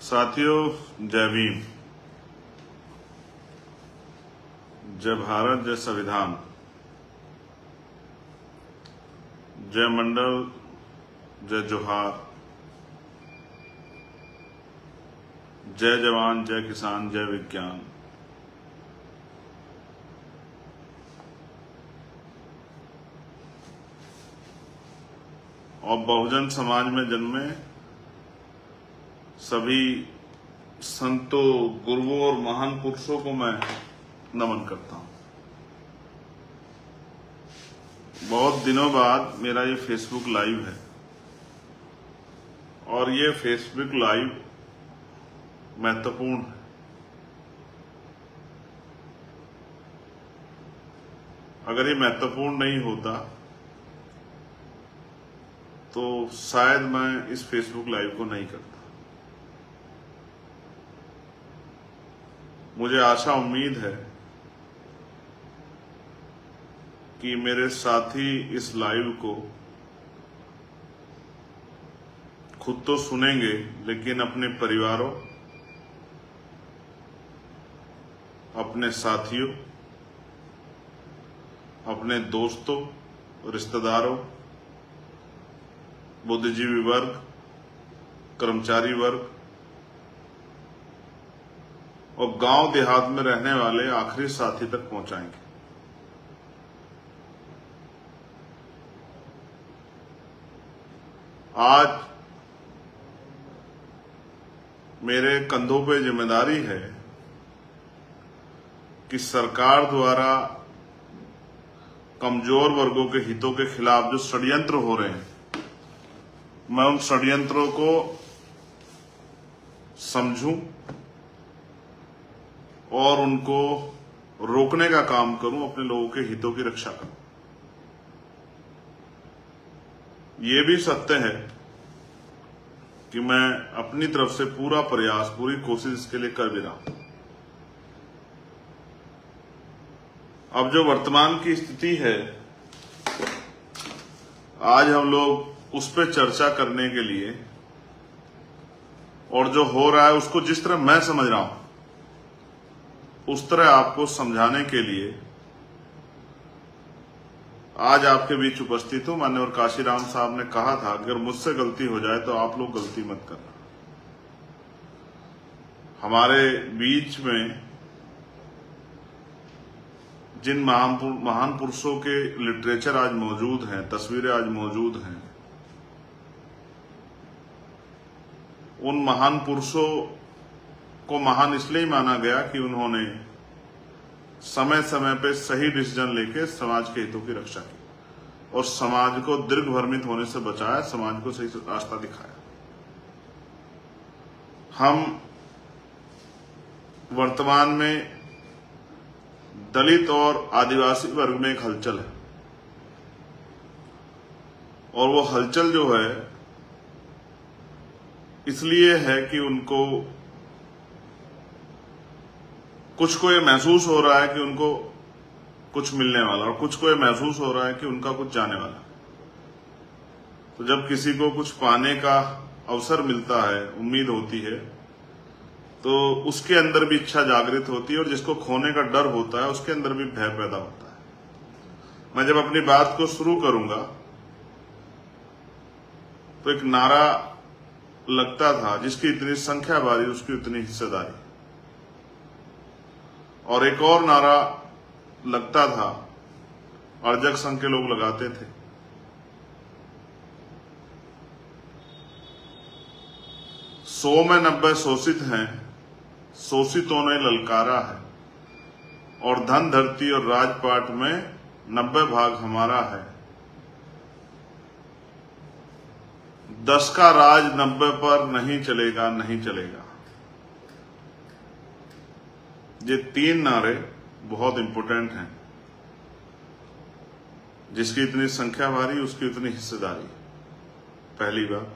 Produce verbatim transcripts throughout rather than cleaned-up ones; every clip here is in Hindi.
साथियों, जय भीम। जय भारत, जय संविधान, जय मंडल, जय जोहार, जय जवान, जय किसान, जय विज्ञान। और बहुजन समाज में जन्मे सभी संतों, गुरुओं और महान पुरुषों को मैं नमन करता हूं। बहुत दिनों बाद मेरा ये फेसबुक लाइव है और ये फेसबुक लाइव महत्वपूर्ण है। अगर ये महत्वपूर्ण नहीं होता तो शायद मैं इस फेसबुक लाइव को नहीं करता। मुझे आशा उम्मीद है कि मेरे साथी इस लाइव को खुद तो सुनेंगे, लेकिन अपने परिवारों, अपने साथियों, अपने दोस्तों, रिश्तेदारों, बुद्धिजीवी वर्ग, कर्मचारी वर्ग और गांव देहात में रहने वाले आखिरी साथी तक पहुंचाएंगे। आज मेरे कंधों पे जिम्मेदारी है कि सरकार द्वारा कमजोर वर्गों के हितों के खिलाफ जो षड्यंत्र हो रहे हैं, मैं उन षड्यंत्रों को समझूं और उनको रोकने का काम करूं, अपने लोगों के हितों की रक्षा करूं। ये भी सत्य है कि मैं अपनी तरफ से पूरा प्रयास, पूरी कोशिश इसके लिए कर भी रहा हूं। अब जो वर्तमान की स्थिति है, आज हम लोग उस पर चर्चा करने के लिए और जो हो रहा है उसको जिस तरह मैं समझ रहा हूं उस तरह आपको समझाने के लिए आज आपके बीच उपस्थित हूं। माननीय काशीराम साहब ने कहा था, अगर मुझसे गलती हो जाए तो आप लोग गलती मत करना। हमारे बीच में जिन महान पुरुषों के लिटरेचर आज मौजूद हैं, तस्वीरें आज मौजूद हैं, उन महान पुरुषों को महान इसलिए माना गया कि उन्होंने समय समय पे सही डिसीजन लेके समाज के हितों की रक्षा की और समाज को दीर्घ भ्रमित होने से बचाया, समाज को सही रास्ता दिखाया। हम वर्तमान में दलित और आदिवासी वर्ग में एक हलचल है और वो हलचल जो है इसलिए है कि उनको कुछ को ये महसूस हो रहा है कि उनको कुछ मिलने वाला और कुछ को ये महसूस हो रहा है कि उनका कुछ जाने वाला। तो जब किसी को कुछ पाने का अवसर मिलता है, उम्मीद होती है, तो उसके अंदर भी इच्छा जागृत होती है और जिसको खोने का डर होता है उसके अंदर भी भय पैदा होता है। मैं जब अपनी बात को शुरू करूंगा तो एक नारा लगता था, जिसकी इतनी संख्या भारी उसकी उतनी हिस्सेदारी, और एक और नारा लगता था, अर्जक संघ के लोग लगाते थे, सौ में नब्बे शोषित हैं, शोषितों ने ललकारा है, और धन धरती और राजपाट में नब्बे भाग हमारा है। दस का राज नब्बे पर नहीं चलेगा, नहीं चलेगा। ये तीन नारे बहुत इंपॉर्टेंट हैं। जिसकी इतनी संख्या भारी उसकी उतनी हिस्सेदारी। पहली बात,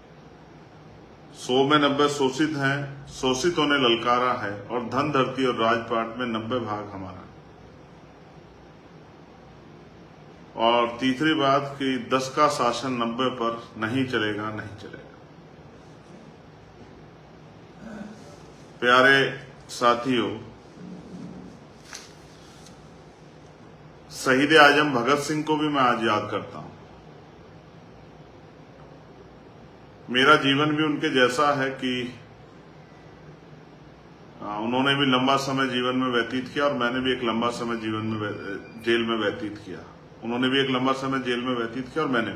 सौ में नब्बे शोषित हैं, शोषितों ने ललकारा है, और धन धरती और राजपाट में नब्बे भाग हमारा। और तीसरी बात कि दस का शासन नब्बे पर नहीं चलेगा, नहीं चलेगा। प्यारे साथियों, शहीद आजम भगत सिंह को भी मैं आज याद करता हूं। मेरा जीवन भी उनके जैसा है कि उन्होंने भी लंबा समय जीवन में व्यतीत किया और मैंने भी एक लंबा समय जीवन में जेल में व्यतीत किया। उन्होंने भी एक लंबा समय जेल में व्यतीत किया और मैंने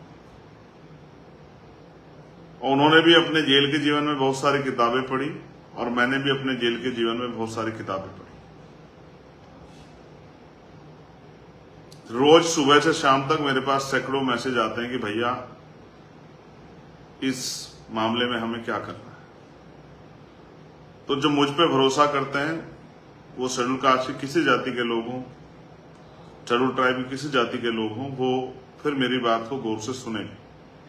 और उन्होंने भी अपने जेल के जीवन में बहुत सारी किताबें पढ़ी और मैंने भी अपने जेल के जीवन में बहुत सारी किताबें पढ़ी। रोज सुबह से शाम तक मेरे पास सैकड़ों मैसेज आते हैं कि भैया इस मामले में हमें क्या करना है। तो जो मुझ पे भरोसा करते हैं वो शेड्यूल कास्ट की किसी जाति के लोग हों, शेड्यूल ट्राइब की किसी जाति के लोग हों, वो फिर मेरी बात को गौर से सुनेंगे।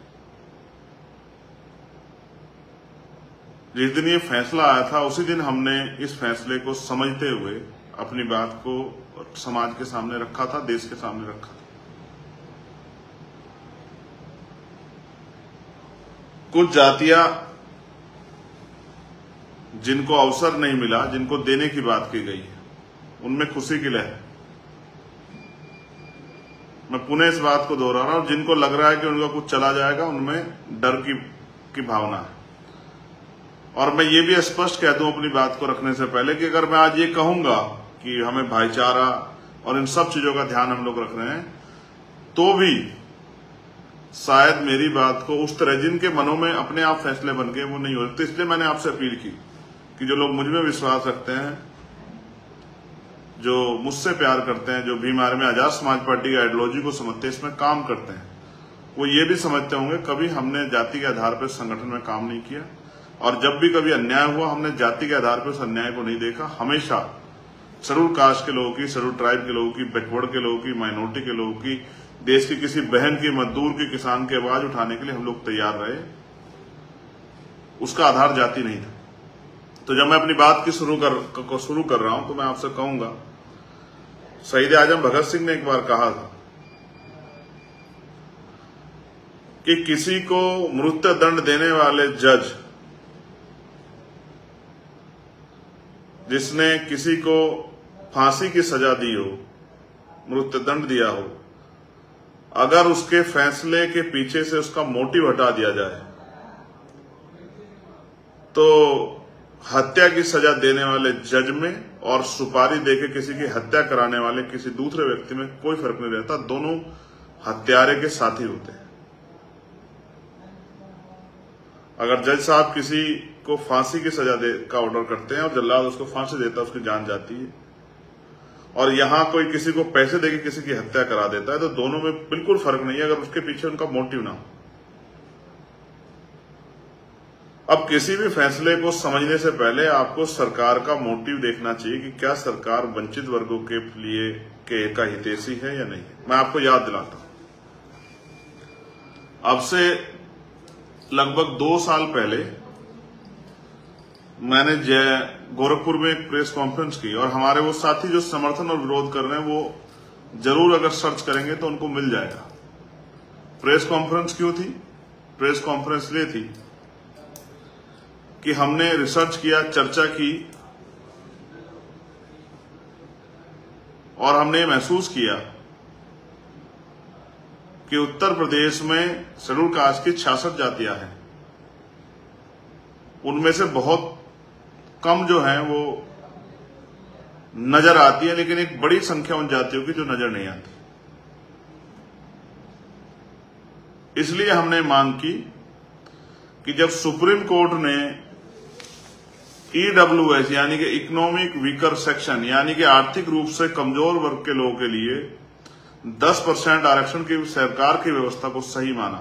जिस दिन ये फैसला आया था उसी दिन हमने इस फैसले को समझते हुए अपनी बात को समाज के सामने रखा था, देश के सामने रखा था। कुछ जातियां जिनको अवसर नहीं मिला, जिनको देने की बात की गई है, उनमें खुशी की लहर। मैं पुनः इस बात को दोहरा रहा हूं, जिनको लग रहा है कि उनका कुछ चला जाएगा, उनमें डर की, की भावना है। और मैं ये भी स्पष्ट कह दूं अपनी बात को रखने से पहले कि अगर मैं आज ये कहूंगा कि हमें भाईचारा और इन सब चीजों का ध्यान हम लोग रख रहे हैं, तो भी शायद मेरी बात को उस तरह जिनके मनों में अपने आप फैसले बन गए वो नहीं हो सकते। इसलिए मैंने आपसे अपील की कि जो लोग मुझ में विश्वास रखते हैं, जो मुझसे प्यार करते हैं, जो भी हमारे में आजाद समाज पार्टी की आइडियोलॉजी को समझते हैं, इसमें काम करते हैं, वो ये भी समझते होंगे कभी हमने जाति के आधार पर संगठन में काम नहीं किया और जब भी कभी अन्याय हुआ हमने जाति के आधार पर उस अन्याय को नहीं देखा। हमेशा शेड्यूल कास्ट के लोगों की, शेड्यूल ट्राइब के लोगों की, बैकवर्ड के लोगों की, माइनॉरिटी के लोगों की, देश की किसी बहन की, मजदूर की, किसान की आवाज उठाने के लिए हम लोग तैयार रहे। उसका आधार जाति नहीं था। तो जब मैं अपनी बात की शुरू कर को शुरू कर रहा हूं तो मैं आपसे कहूंगा, शहीद आजम भगत सिंह ने एक बार कहा था कि किसी को मृत्यु दंड देने वाले जज, जिसने किसी को फांसी की सजा दी हो, मृत्यु दंड दिया हो, अगर उसके फैसले के पीछे से उसका मोटिव हटा दिया जाए तो हत्या की सजा देने वाले जज में और सुपारी देके किसी की हत्या कराने वाले किसी दूसरे व्यक्ति में कोई फर्क नहीं रहता। दोनों हत्यारे के साथी होते हैं। अगर जज साहब किसी को फांसी की सजा दे का ऑर्डर करते हैं और जल्लाद उसको फांसी देता है, उसकी जान जाती है, और यहां कोई किसी को पैसे देके किसी की हत्या करा देता है, तो दोनों में बिल्कुल फर्क नहीं है अगर उसके पीछे उनका मोटिव ना हो। अब किसी भी फैसले को समझने से पहले आपको सरकार का मोटिव देखना चाहिए कि क्या सरकार वंचित वर्गों के लिए के का हितैषी है या नहीं। मैं आपको याद दिलाता हूं, अब से लगभग दो साल पहले मैंने जय गोरखपुर में एक प्रेस कॉन्फ्रेंस की और हमारे वो साथी जो समर्थन और विरोध कर रहे हैं वो जरूर अगर सर्च करेंगे तो उनको मिल जाएगा। प्रेस कॉन्फ्रेंस क्यों थी? प्रेस कॉन्फ्रेंस ये थी कि हमने रिसर्च किया, चर्चा की और हमने महसूस किया कि उत्तर प्रदेश में शेड्यूल कास्ट की छियासठ जातियां हैं, उनमें से बहुत कम जो हैं वो नजर आती है, लेकिन एक बड़ी संख्या उन जातियों की जो नजर नहीं आती। इसलिए हमने मांग की कि जब सुप्रीम कोर्ट ने ईडब्ल्यूएस यानी कि इकोनॉमिक वीकर सेक्शन यानी कि आर्थिक रूप से कमजोर वर्ग के लोगों के लिए दस परसेंट आरक्षण की सरकार की व्यवस्था को सही माना,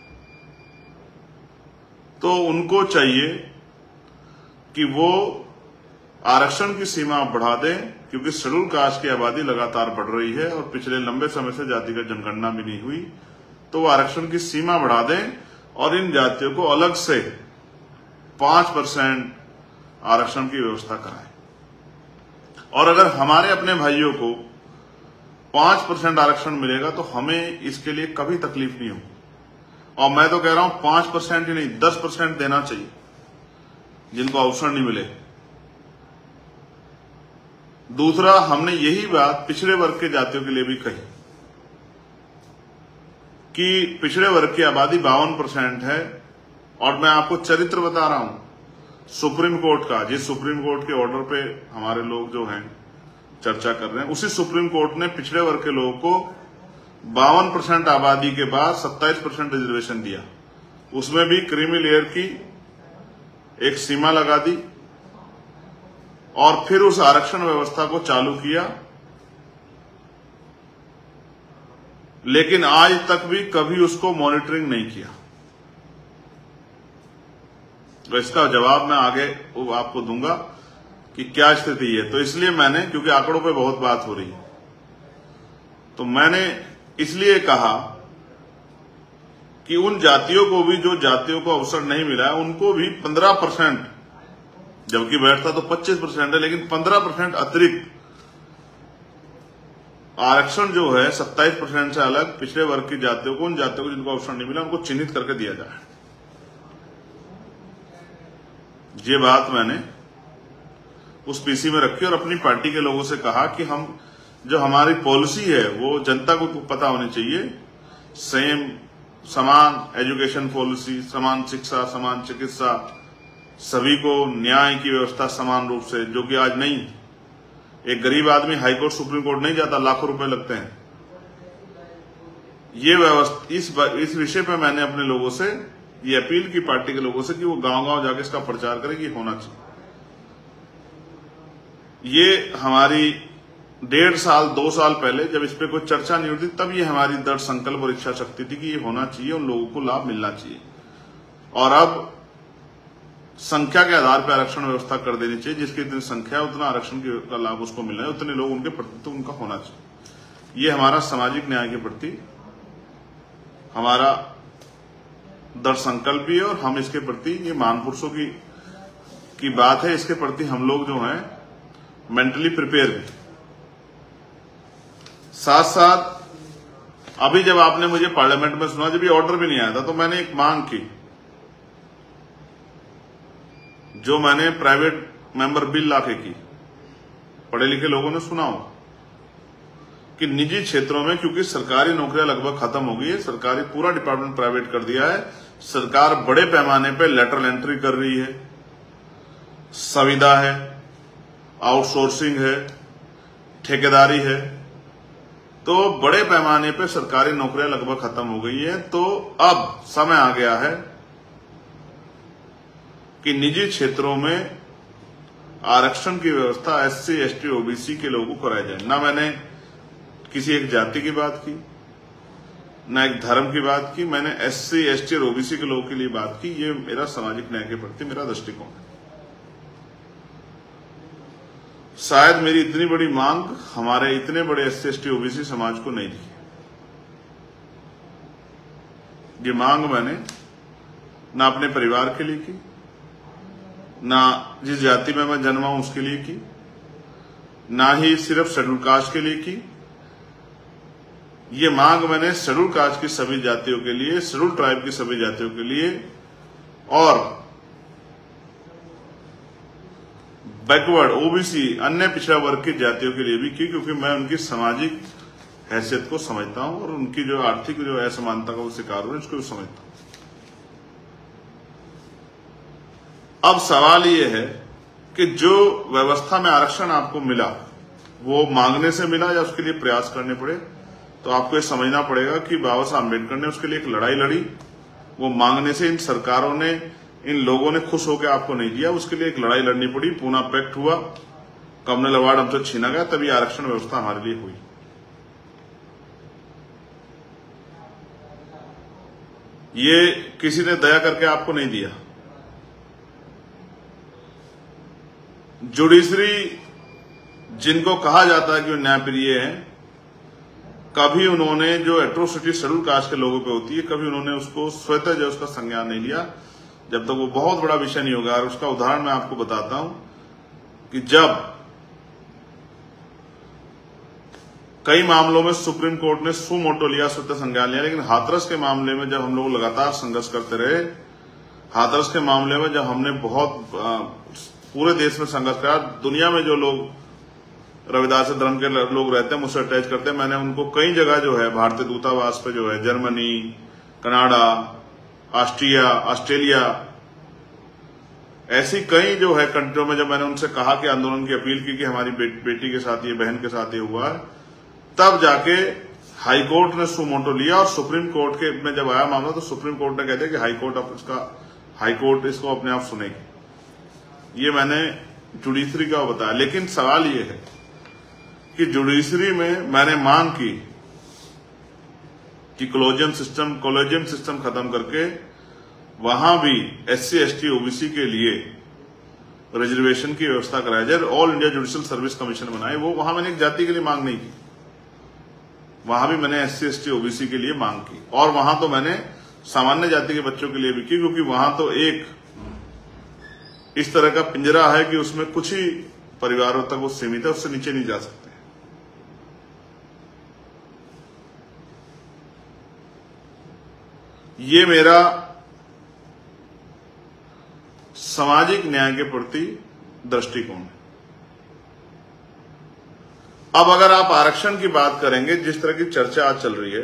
तो उनको चाहिए कि वो आरक्षण की सीमा बढ़ा दें, क्योंकि शेड्यूल कास्ट की आबादी लगातार बढ़ रही है और पिछले लंबे समय से जातिगत जनगणना भी नहीं हुई, तो वो आरक्षण की सीमा बढ़ा दें और इन जातियों को अलग से पांच परसेंट आरक्षण की व्यवस्था कराएं। और अगर हमारे अपने भाइयों को पांच परसेंट आरक्षण मिलेगा तो हमें इसके लिए कभी तकलीफ नहीं होगी। और मैं तो कह रहा हूं पांच परसेंट ही नहीं, दस परसेंट देना चाहिए जिनको अवसर नहीं मिले। दूसरा, हमने यही बात पिछड़े वर्ग के जातियों के लिए भी कही कि पिछड़े वर्ग की आबादी बावन परसेंट है, और मैं आपको चरित्र बता रहा हूं सुप्रीम कोर्ट का, जिस सुप्रीम कोर्ट के ऑर्डर पे हमारे लोग जो हैं चर्चा कर रहे हैं, उसी सुप्रीम कोर्ट ने पिछड़े वर्ग के लोगों को बावन परसेंट आबादी के बाद सत्ताईस परसेंट रिजर्वेशन दिया। उसमें भी क्रीमी लेयर की एक सीमा लगा दी और फिर उस आरक्षण व्यवस्था को चालू किया, लेकिन आज तक भी कभी उसको मॉनिटरिंग नहीं किया। तो इसका जवाब मैं आगे आपको दूंगा कि क्या स्थिति है। तो इसलिए मैंने, क्योंकि आंकड़ों पे बहुत बात हो रही है, तो मैंने इसलिए कहा कि उन जातियों को भी, जो जातियों को अवसर नहीं मिला है, उनको भी पंद्रह परसेंट, जबकि बैठता तो पच्चीस परसेंट है, लेकिन पंद्रह परसेंट अतिरिक्त आरक्षण जो है सत्ताईस परसेंट से अलग पिछड़े वर्ग की जातियों को, उन जातियों को जिनको अवसर नहीं मिला, उनको चिन्हित करके दिया जाए। ये बात मैंने उस पीसी में रखी और अपनी पार्टी के लोगों से कहा कि हम, जो हमारी पॉलिसी है वो जनता को पता होनी चाहिए। सेम, समान एजुकेशन पॉलिसी, समान शिक्षा, समान चिकित्सा, सभी को न्याय की व्यवस्था समान रूप से, जो कि आज नहीं। एक गरीब आदमी हाई कोर्ट, सुप्रीम कोर्ट नहीं जाता, लाखों रुपए लगते हैं। ये व्यवस्था, इस इस विषय पे मैंने अपने लोगों से ये अपील की, पार्टी के लोगों से, कि वो गांव गांव जाके इसका प्रचार करें कि होना चाहिए। ये हमारी डेढ़ साल दो साल पहले जब इस पे कोई चर्चा नहीं होती, तब ये हमारी दृढ़ संकल्प और इच्छा शक्ति थी कि ये होना चाहिए, उन लोगों को लाभ मिलना चाहिए। और अब संख्या के आधार पर आरक्षण व्यवस्था कर देनी चाहिए, जिसकी इतनी संख्या है उतना आरक्षण का लाभ उसको मिलना है, उतने लोग उनके प्रति तो उनका होना चाहिए। ये हमारा सामाजिक न्याय के प्रति हमारा दृढ़ संकल्प भी है, और हम इसके प्रति, ये महापुरुषों की की बात है, इसके प्रति हम लोग जो हैं मेंटली प्रिपेयर भी। साथ साथ अभी जब आपने मुझे पार्लियामेंट में सुना, जब ये ऑर्डर भी नहीं आया था, तो मैंने एक मांग की, जो मैंने प्राइवेट मेंबर बिल लाके की, पढ़े लिखे लोगों ने सुना हो, कि निजी क्षेत्रों में, क्योंकि सरकारी नौकरियां लगभग खत्म हो गई है, सरकारी पूरा डिपार्टमेंट प्राइवेट कर दिया है, सरकार बड़े पैमाने पे लेटरल एंट्री कर रही है, संविदा है, आउटसोर्सिंग है, ठेकेदारी है, तो बड़े पैमाने पे सरकारी नौकरियां लगभग खत्म हो गई है। तो अब समय आ गया है कि निजी क्षेत्रों में आरक्षण की व्यवस्था एससी, एसटी, ओबीसी के लोगों को कराई जाए। ना मैंने किसी एक जाति की बात की, ना एक धर्म की बात की, मैंने एससी, एसटी और ओबीसी के लोगों के लिए बात की। ये मेरा सामाजिक न्याय के प्रति मेरा दृष्टिकोण है। शायद मेरी इतनी बड़ी मांग हमारे इतने बड़े एससी, एसटी, ओबीसी समाज को नहीं थी। ये मांग मैंने ना अपने परिवार के लिए की, ना जिस जाति में मैं जन्मा हूं उसके लिए की, ना ही सिर्फ शेड्यूल कास्ट के लिए की। ये मांग मैंने शेड्यूल कास्ट की सभी जातियों के लिए, शेड्यूल ट्राइब की सभी जातियों के लिए और बैकवर्ड, ओबीसी, अन्य पिछड़ा वर्ग की जातियों के लिए भी की, क्योंकि मैं उनकी सामाजिक हैसियत को समझता हूं और उनकी जो आर्थिक जो असमानता का वो शिकार हो, इसको भी समझता हूं। अब सवाल ये है कि जो व्यवस्था में आरक्षण आपको मिला, वो मांगने से मिला या उसके लिए प्रयास करने पड़े? तो आपको ये समझना पड़ेगा कि बाबा साहब अम्बेडकर ने उसके लिए एक लड़ाई लड़ी। वो मांगने से इन सरकारों ने, इन लोगों ने खुश होकर आपको नहीं दिया, उसके लिए एक लड़ाई लड़नी पड़ी। पूना पैक्ट हुआ, कम्युनल अवार्ड हमसे छीना गया, तभी आरक्षण व्यवस्था हमारे लिए हुई। ये किसी ने दया करके आपको नहीं दिया। जुडिशरी, जिनको कहा जाता है कि वो न्यायप्रिय है, कभी उन्होंने जो एट्रोसिटी शेड्यूल कास्ट के लोगों पे होती है, कभी उन्होंने उसको स्वतः जो उसका संज्ञान नहीं लिया, जब तक वो बहुत बड़ा विषय नहीं होगा। और उसका उदाहरण मैं आपको बताता हूं कि जब कई मामलों में सुप्रीम कोर्ट ने सु मोटो लिया, स्वतः संज्ञान लिया, लेकिन हाथरस के मामले में जब हम लोग लगातार संघर्ष करते रहे, हाथरस के मामले में जब हमने बहुत पूरे देश में संघर्ष करा, दुनिया में जो लोग रविदास धर्म के लोग रहते हैं, मुझसे अटैच करते हैं। मैंने उनको कई जगह जो है भारतीय दूतावास पे जो है जर्मनी, कनाडा, ऑस्ट्रिया, ऑस्ट्रेलिया, ऐसी कई जो है कंट्रियों में जब मैंने उनसे कहा कि आंदोलन की अपील की कि हमारी बे, बेटी के साथ ये, बहन के साथ ये हुआ है, तब जाके हाई कोर्ट ने सू मोटो लिया। और सुप्रीम कोर्ट के में जब आया मामला तो सुप्रीम कोर्ट ने कह दिया कि हाई कोर्ट अब इसका हाई कोर्ट इसको अपने आप सुनेगी। ये मैंने जुडिशरी का बताया। लेकिन सवाल ये है कि जुडिशरी में मैंने मांग की कि कोलेजियम सिस्टम कोलेजियम सिस्टम खत्म करके वहां भी एससी, एसटी, ओबीसी के लिए रिजर्वेशन की व्यवस्था कराई जाए, all India judicial service commission बनाए। वो वहां मैंने एक जाति के लिए मांग नहीं की, वहां भी मैंने एससी, एसटी, ओबीसी के लिए मांग की। और वहां तो मैंने सामान्य जाति के बच्चों के लिए भी की, क्योंकि वहां तो एक इस तरह का पिंजरा है कि उसमें कुछ ही परिवारों तक वो सीमित है, उससे नीचे नहीं जा सकते। ये मेरा सामाजिक न्याय के प्रति दृष्टिकोण है। अब अगर आप आरक्षण की बात करेंगे, जिस तरह की चर्चा आज चल रही है,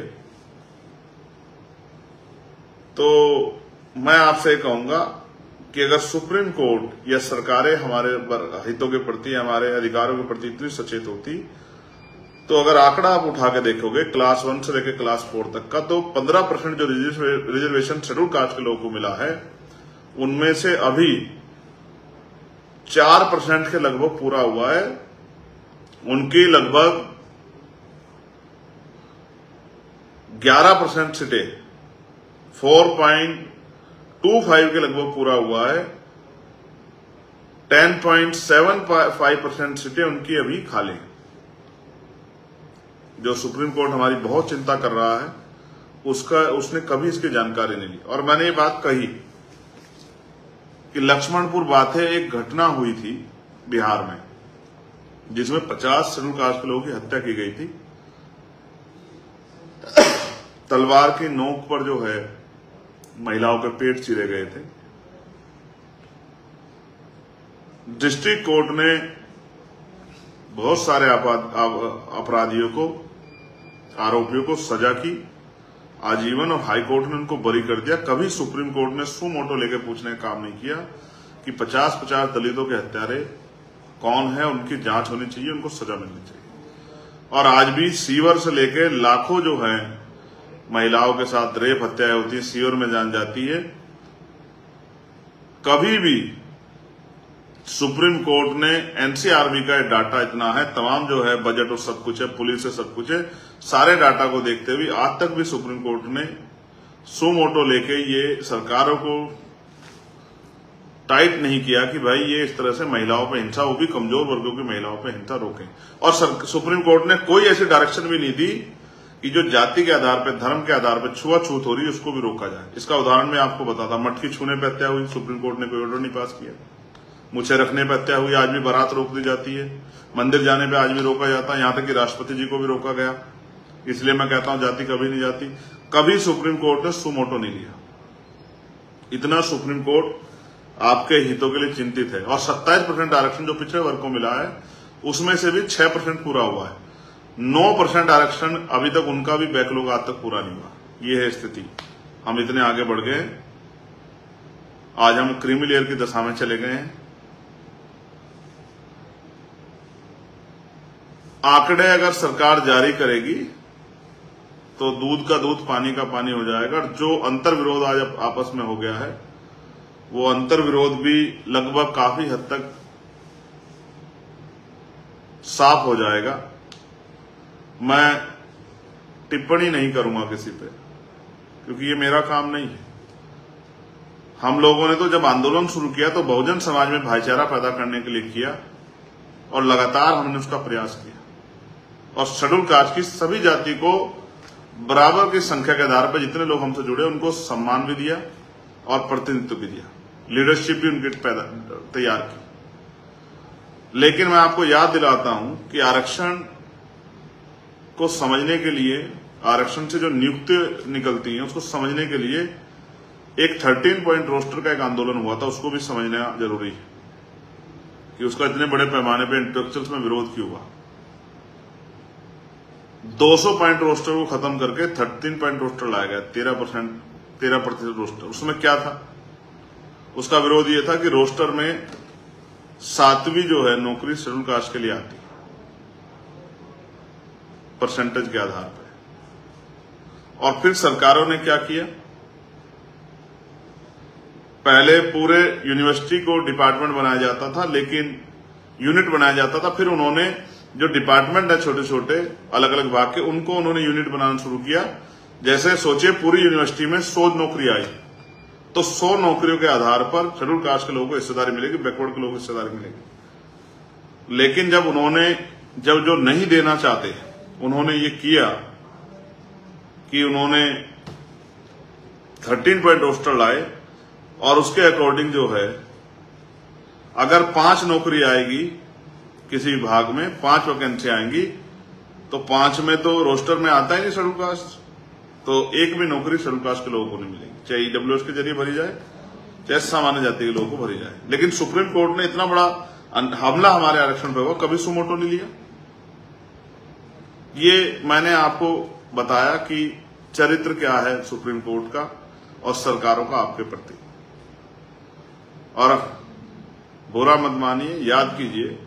तो मैं आपसे कहूंगा कि अगर सुप्रीम कोर्ट या सरकारें हमारे हितों के प्रति, हमारे अधिकारों के प्रति इतनी सचेत होती, तो अगर आंकड़ा आप उठा के देखोगे क्लास वन से लेकर क्लास फोर तक का, तो पंद्रह परसेंट जो रिजर्वेशन शेड्यूल कास्ट के लोगों को मिला है, उनमें से अभी चार परसेंट के लगभग पूरा हुआ है। उनकी लगभग ग्यारह परसेंट सीटें, चार पॉइंट दो पाँच के लगभग पूरा हुआ है। दस पॉइंट सात पाँच परसेंट सीटें उनकी अभी खाली हैं। जो सुप्रीम कोर्ट हमारी बहुत चिंता कर रहा है, उसका उसने कभी इसकी जानकारी नहीं ली। और मैंने ये बात कही कि लक्ष्मणपुर बाथे एक घटना हुई थी बिहार में, जिसमें पचास शेड्यूल कास्ट के लोगों की हत्या की गई थी। तलवार की नोक पर जो है महिलाओं के पेट चीरे गए थे। डिस्ट्रिक्ट कोर्ट ने बहुत सारे अपराधियों को, आरोपियों को सजा की आजीवन, और हाई कोर्ट ने उनको बरी कर दिया। कभी सुप्रीम कोर्ट ने सू मोटो लेकर पूछने का काम नहीं किया कि पचास पचास दलितों के हत्यारे कौन है, उनकी जांच होनी चाहिए, उनको सजा मिलनी चाहिए। और आज भी सीवर से लेकर लाखों जो है महिलाओं के साथ रेप हत्याएं होती है, सीवर में जान जाती है। कभी भी सुप्रीम कोर्ट ने, एनसीआरबी का डाटा इतना है, तमाम जो है बजट और सब कुछ है, पुलिस से सब कुछ है, सारे डाटा को देखते हुए आज तक भी सुप्रीम कोर्ट ने सू मोटो लेके ये सरकारों को टाइट नहीं किया कि भाई ये इस तरह से महिलाओं पर हिंसा, वो भी कमजोर वर्गों की महिलाओं पर हिंसा रोकें। और सुप्रीम कोर्ट ने कोई ऐसी डायरेक्शन भी नहीं दी कि जो जाति के आधार पर, धर्म के आधार पर छुआछूत हो रही है, उसको भी रोका जाए। इसका उदाहरण मैं आपको बताता, मटकी छूने पर हत्या हुई, सुप्रीम कोर्ट ने कोई ऑर्डर नहीं पास किया। मुझे रखने पर हत्या हुई, आज भी बारात रोक दी जाती है। मंदिर जाने पे आज भी रोका जाता है, यहां तक कि राष्ट्रपति जी को भी रोका गया। इसलिए मैं कहता हूं जाति कभी नहीं जाती। कभी सुप्रीम कोर्ट ने सू मोटो नहीं लिया। इतना सुप्रीम कोर्ट आपके हितों के लिए चिंतित है। और सत्ताईस परसेंट आरक्षण जो पिछड़े वर्ग को मिला है, उसमें से भी छह परसेंट पूरा हुआ है। नौ परसेंट आरक्षण अभी तक उनका भी बैकलॉग आज तक पूरा नहीं हुआ। ये है स्थिति। हम इतने आगे बढ़ गए, आज हम क्रीमी लेयर की दशा में चले गए हैं। आंकड़े अगर सरकार जारी करेगी तो दूध का दूध, पानी का पानी हो जाएगा। जो अंतर विरोध आज आपस में हो गया है, वो अंतर विरोध भी लगभग काफी हद तक साफ हो जाएगा। मैं टिप्पणी नहीं करूंगा किसी पे, क्योंकि ये मेरा काम नहीं है। हम लोगों ने तो जब आंदोलन शुरू किया तो बहुजन समाज में भाईचारा पैदा करने के लिए किया, और लगातार हमने उसका प्रयास किया। और शेड्यूल कास्ट की सभी जाति को बराबर की संख्या के आधार पर जितने लोग हमसे जुड़े, उनको सम्मान भी दिया और प्रतिनिधित्व भी दिया, लीडरशिप भी उनकी पैदा तैयार की। लेकिन मैं आपको याद दिलाता हूं कि आरक्षण को समझने के लिए, आरक्षण से जो नियुक्ति निकलती हैं उसको समझने के लिए एक थर्टीन पॉइंट रोस्टर का एक आंदोलन हुआ था, उसको भी समझना जरूरी है कि उसका इतने बड़े पैमाने पर इंटेलेक्चुअल्स में विरोध क्यों हुआ। दो सौ पॉइंट रोस्टर को खत्म करके थर्टीन पॉइंट रोस्टर लाया गया, तेरह परसेंट तेरह प्रतिशत रोस्टर। उसमें क्या था? उसका विरोध ये था कि रोस्टर में सातवीं जो है नौकरी शेड्यूल कास्ट के लिए आती है परसेंटेज के आधार पर। और फिर सरकारों ने क्या किया, पहले पूरे यूनिवर्सिटी को डिपार्टमेंट बनाया जाता था, लेकिन यूनिट बनाया जाता था। फिर उन्होंने जो डिपार्टमेंट है छोटे छोटे अलग अलग भाग के, उनको उन्होंने यूनिट बनाना शुरू किया। जैसे सोचिए पूरी यूनिवर्सिटी में सौ नौकरी आई तो सौ नौकरियों के आधार पर शेड्यूल कास्ट के लोगों को हिस्सेदारी मिलेगी, बैकवर्ड के लोगों को हिस्सेदारी मिलेगी। लेकिन जब उन्होंने जब जो नहीं देना चाहते उन्होंने ये किया कि उन्होंने थर्टीन पॉइंट रोस्टर लाए और उसके अकॉर्डिंग जो है अगर पांच नौकरी आएगी किसी विभाग में, पांच वैकेंसी आएंगी तो पांच में तो रोस्टर में आता ही नहीं शेड्यूल कास्ट, तो एक भी नौकरी शेड्यूल कास्ट के लोगों को नहीं मिलेगी, चाहे ईडब्ल्यूएस के जरिए भरी जाए चाहे सामान्य जाति के लोगों को भरी जाए। लेकिन सुप्रीम कोर्ट ने इतना बड़ा हमला हमारे आरक्षण पर हुआ, कभी सुमोटो नहीं लिया। ये मैंने आपको बताया कि चरित्र क्या है सुप्रीम कोर्ट का और सरकारों का आपके प्रति। और बुरा मत मानिए, याद कीजिए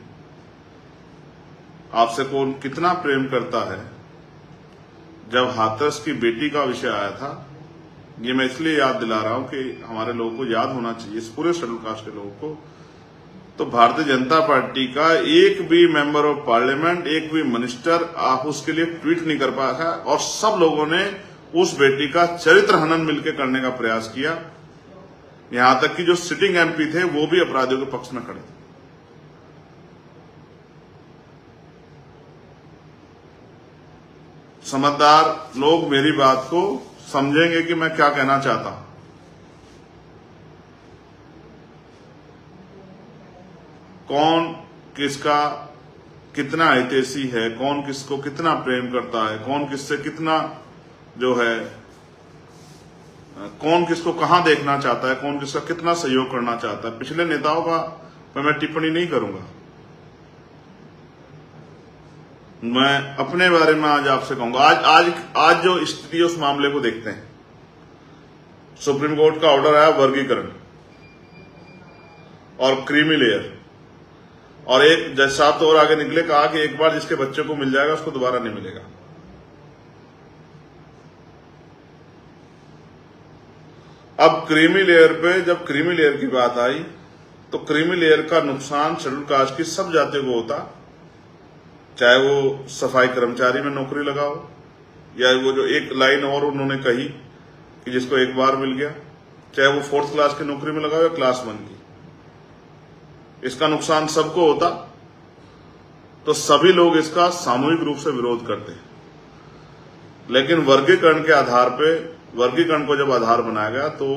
आपसे कौन कितना प्रेम करता है। जब हाथरस की बेटी का विषय आया था, ये मैं इसलिए याद दिला रहा हूं कि हमारे लोगों को याद होना चाहिए, इस पूरे शेड्यूल कास्ट के लोगों को, तो भारतीय जनता पार्टी का एक भी मेंबर ऑफ पार्लियामेंट, एक भी मिनिस्टर आप उसके लिए ट्वीट नहीं कर पाया है। और सब लोगों ने उस बेटी का चरित्र हनन मिलकर करने का प्रयास किया। यहां तक कि जो सिटिंग एमपी थे वो भी अपराधियों के पक्ष में खड़े थे। समझदार लोग मेरी बात को समझेंगे कि मैं क्या कहना चाहता हूं। कौन किसका कितना हितैषी है, कौन किसको कितना प्रेम करता है, कौन किससे कितना जो है, कौन किसको कहां देखना चाहता है, कौन किसका कितना सहयोग करना चाहता है। पिछले नेताओं का पर मैं टिप्पणी नहीं करूंगा, मैं अपने बारे में आज आपसे कहूंगा। आज आज आज जो स्थिति उस मामले को देखते हैं, सुप्रीम कोर्ट का ऑर्डर आया वर्गीकरण और क्रीमी लेयर, और एक जज साहब तो और आगे निकले, कहा कि एक बार जिसके बच्चे को मिल जाएगा उसको दोबारा नहीं मिलेगा। अब क्रीमी लेयर पे जब क्रीमी लेयर की बात आई तो क्रीमी लेयर का नुकसान शेड्यूल कास्ट की सब जातियों को होता, चाहे वो सफाई कर्मचारी में नौकरी लगाओ या वो जो एक लाइन और उन्होंने कही कि जिसको एक बार मिल गया, चाहे वो फोर्थ क्लास की नौकरी में लगाओ या क्लास वन की, इसका नुकसान सबको होता। तो सभी लोग इसका सामूहिक रूप से विरोध करते हैं। लेकिन वर्गीकरण के आधार पे, वर्गीकरण को जब आधार बनाया गया तो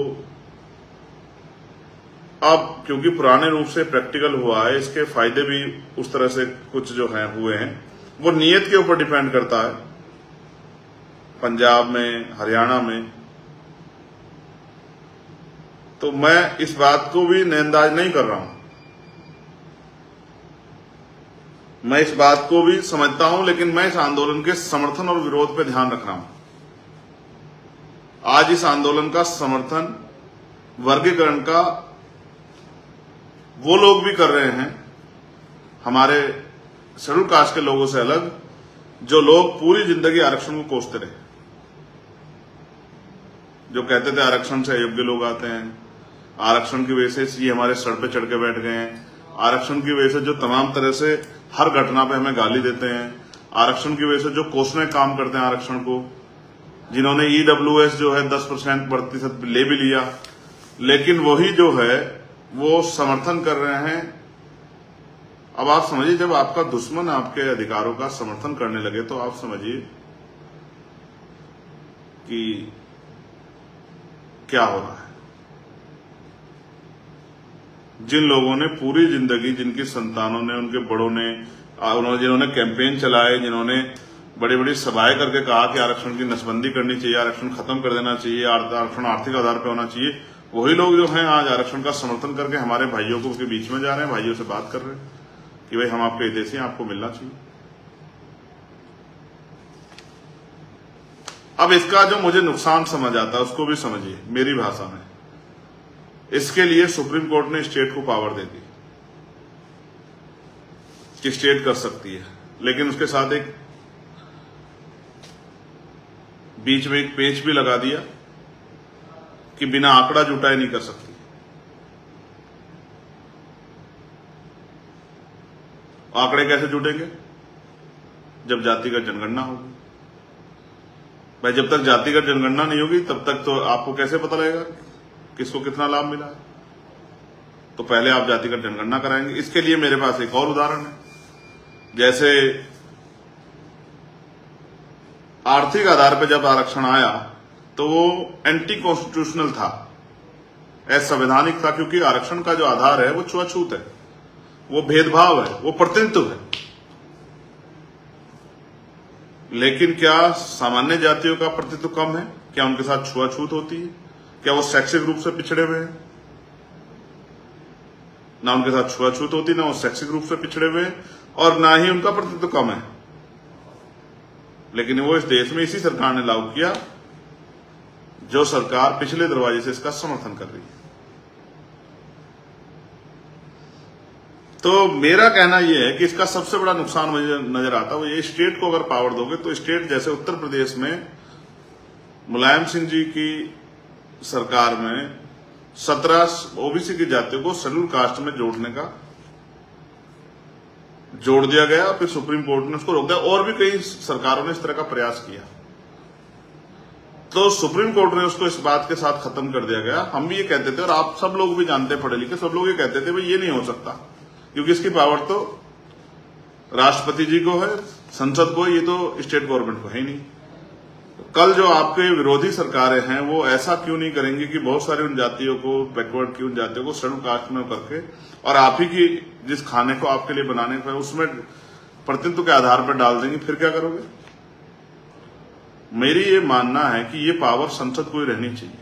अब क्योंकि पुराने रूप से प्रैक्टिकल हुआ है, इसके फायदे भी उस तरह से कुछ जो है हुए हैं। वो नियत के ऊपर डिपेंड करता है। पंजाब में, हरियाणा में, तो मैं इस बात को भी नजरअंदाज नहीं कर रहा हूं, मैं इस बात को भी समझता हूं, लेकिन मैं इस आंदोलन के समर्थन और विरोध पे ध्यान रख रहा हूं। आज इस आंदोलन का समर्थन वर्गीकरण का वो लोग भी कर रहे हैं, हमारे शेड्यूल कास्ट के लोगों से अलग, जो लोग पूरी जिंदगी आरक्षण को कोसते रहे, जो कहते थे आरक्षण से अयोग्य लोग आते हैं, आरक्षण की वजह से ये हमारे सर पे चढ़ के बैठ गए हैं, आरक्षण की वजह से जो तमाम तरह से हर घटना पे हमें गाली देते हैं, आरक्षण की वजह से जो कोसने काम करते हैं आरक्षण को, जिन्होंने ईडब्ल्यूएस जो है दस परसेंट प्रतिशत ले भी लिया, लेकिन वही जो है वो समर्थन कर रहे हैं। अब आप समझिए, जब आपका दुश्मन आपके अधिकारों का समर्थन करने लगे तो आप समझिए कि क्या हो रहा है। जिन लोगों ने पूरी जिंदगी, जिनकी संतानों ने, उनके बड़ों ने, उन्होंने जिन्होंने कैंपेन चलाए, जिन्होंने बड़ी बड़ी सभाएं करके कहा कि आरक्षण की नसबंदी करनी चाहिए, आरक्षण खत्म कर देना चाहिए, आरक्षण आर्थिक आधार पर होना चाहिए, वही लोग जो हैं आज आरक्षण का समर्थन करके हमारे भाइयों को के बीच में जा रहे हैं, भाइयों से बात कर रहे हैं कि भाई हम आपके हितैषी हैं, आपको मिलना चाहिए। अब इसका जो मुझे नुकसान समझ आता है उसको भी समझिए मेरी भाषा में। इसके लिए सुप्रीम कोर्ट ने स्टेट को पावर दे दी कि स्टेट कर सकती है, लेकिन उसके साथ एक बीच में एक पेच भी लगा दिया कि बिना आंकड़ा जुटाए नहीं कर सकती। आंकड़े कैसे जुटेंगे? जब जातिगत जनगणना होगी। भाई जब तक जातिगत जनगणना नहीं होगी तब तक तो आपको कैसे पता लगेगा किसको कितना लाभ मिला है? तो पहले आप जातिगत जनगणना कराएंगे। इसके लिए मेरे पास एक और उदाहरण है। जैसे आर्थिक आधार पर जब आरक्षण आया तो वो एंटी कॉन्स्टिट्यूशनल था, असंवैधानिक था, क्योंकि आरक्षण का जो आधार है वो छुआछूत है, वो भेदभाव है, वो प्रतिनिधित्व है। लेकिन क्या सामान्य जातियों का प्रतिनिधित्व कम है? क्या उनके साथ छुआछूत होती है? क्या वो शैक्षिक रूप से पिछड़े हुए हैं? ना उनके साथ छुआछूत होती, ना वो शैक्षिक रूप से पिछड़े हुए हैं, और ना ही उनका प्रतिनिधित्व कम है। लेकिन वो इस देश में इसी सरकार ने लागू किया जो सरकार पिछले दरवाजे से इसका समर्थन कर रही है। तो मेरा कहना यह है कि इसका सबसे बड़ा नुकसान मुझे नजर आता है वो ये, स्टेट को अगर पावर दोगे तो स्टेट जैसे उत्तर प्रदेश में मुलायम सिंह जी की सरकार में सत्रह ओबीसी की जातियों को शेड्यूल कास्ट में जोड़ने का जोड़ दिया गया, फिर सुप्रीम कोर्ट ने उसको रोक दिया, और भी कई सरकारों ने इस तरह का प्रयास किया, तो सुप्रीम कोर्ट ने उसको इस बात के साथ खत्म कर दिया गया। हम भी ये कहते थे और आप सब लोग भी जानते पढ़े लिखे, सब लोग ये कहते थे भाई ये नहीं हो सकता, क्योंकि इसकी पावर तो राष्ट्रपति जी को है, संसद को, ये तो स्टेट गवर्नमेंट को है ही नहीं। कल जो आपके विरोधी सरकारें हैं वो ऐसा क्यों नहीं करेंगी कि बहुत सारी उन जातियों को, बैकवर्ड की उन जातियों को शेड्यूल कास्ट में करके और आप ही की जिस खाने को आपके लिए बनाने पर उसमें प्रतिनिधित्व के आधार पर डाल देंगे, फिर क्या करोगे? मेरी ये मानना है कि ये पावर संसद को ही रहनी चाहिए।